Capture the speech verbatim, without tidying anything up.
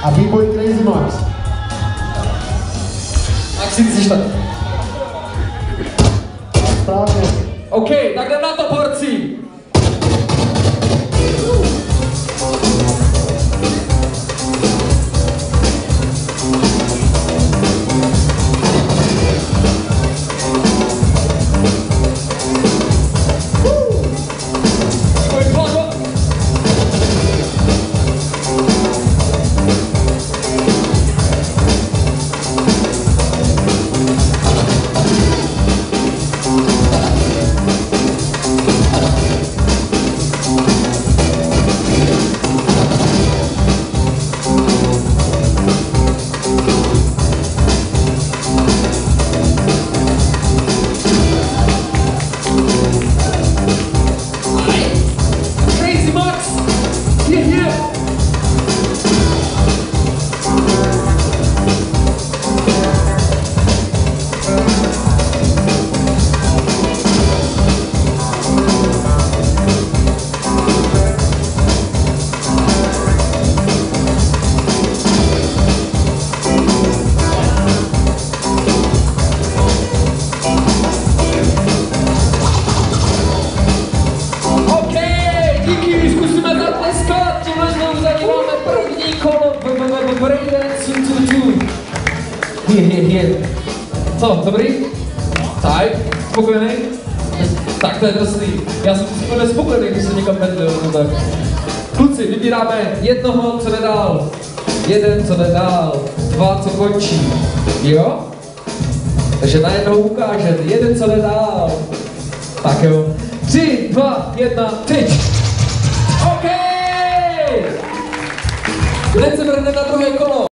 A B-boy Crazy Max. Maxi, ty jsi tady. Správně. OK, tak jdem na to, porcí. Co, dobrý? Tak, spokojený? Tak to je drsný. Já jsem si úplně spokojený, když se někam vedl. Tak. Kluci, vybíráme jednoho, co jde dál. Jeden, co jde dál. Dva, co končí. Jo? Takže najednou ukáže. Jeden, co jde dál. Tak jo. Tři, dva, jedna, teď. OK! Hned se vrhneme na druhé kolo.